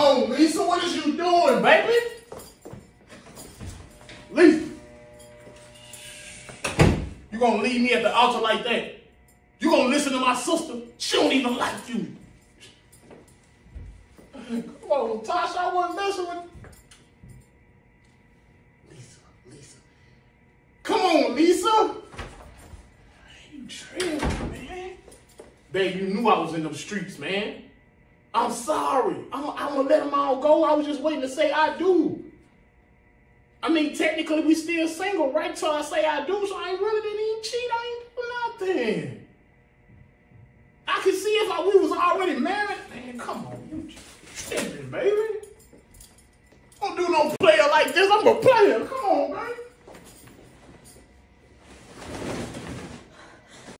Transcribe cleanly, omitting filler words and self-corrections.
on, Lisa. What is you doing, baby? Lisa. You gonna leave me at the altar like that? You gonna listen to my sister? She don't even like you. Come on, Tasha, I wasn't messing with Lisa. Come on, Lisa. You tripping, man. Babe, you knew I was in them streets, man. I'm sorry. I'm gonna let them all go. I was just waiting to say I do. I mean, technically, we still single, right? Till I say I do, so I ain't really didn't even cheat. I ain't do nothing. I could see if we was already married. Man, come on. You tripping, baby. Don't do no player like this. I'm a player. Come on, baby.